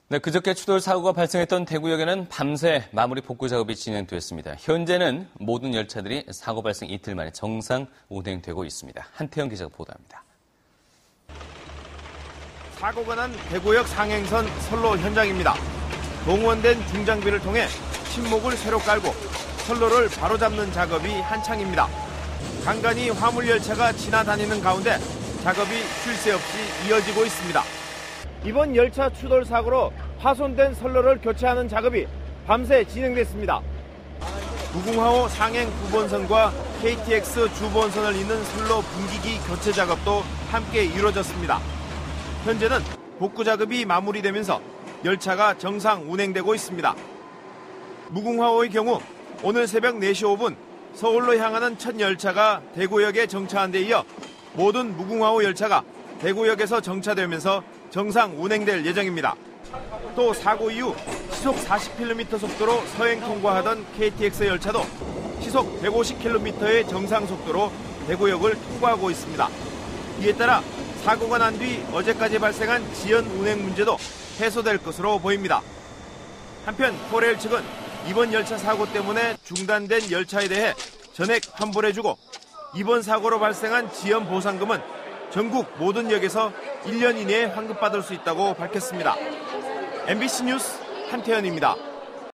네, 그저께 추돌 사고가 발생했던 대구역에는 밤새 마무리 복구 작업이 진행됐습니다. 현재는 모든 열차들이 사고 발생 이틀 만에 정상 운행되고 있습니다. 한태영 기자가 보도합니다. 사고가 난 대구역 상행선 선로 현장입니다. 동원된 중장비를 통해 침목을 새로 깔고 선로를 바로잡는 작업이 한창입니다. 간간히 화물열차가 지나다니는 가운데 작업이 쉴 새 없이 이어지고 있습니다. 이번 열차 추돌 사고로 파손된 선로를 교체하는 작업이 밤새 진행됐습니다. 무궁화호 상행 9번선과 KTX 주번선을 잇는 선로 분기기 교체 작업도 함께 이루어졌습니다. 현재는 복구 작업이 마무리되면서 열차가 정상 운행되고 있습니다. 무궁화호의 경우 오늘 새벽 4시 5분 서울로 향하는 첫 열차가 대구역에 정차한 데 이어 모든 무궁화호 열차가 대구역에서 정차되면서 정상 운행될 예정입니다. 또 사고 이후 시속 40km 속도로 서행 통과하던 KTX 열차도 시속 150km의 정상 속도로 대구역을 통과하고 있습니다. 이에 따라 사고가 난 뒤 어제까지 발생한 지연 운행 문제도 해소될 것으로 보입니다. 한편 코레일 측은 이번 열차 사고 때문에 중단된 열차에 대해 전액 환불해주고 이번 사고로 발생한 지연 보상금은 전국 모든 역에서 1년 이내에 환급받을 수 있다고 밝혔습니다. MBC 뉴스 한태현입니다.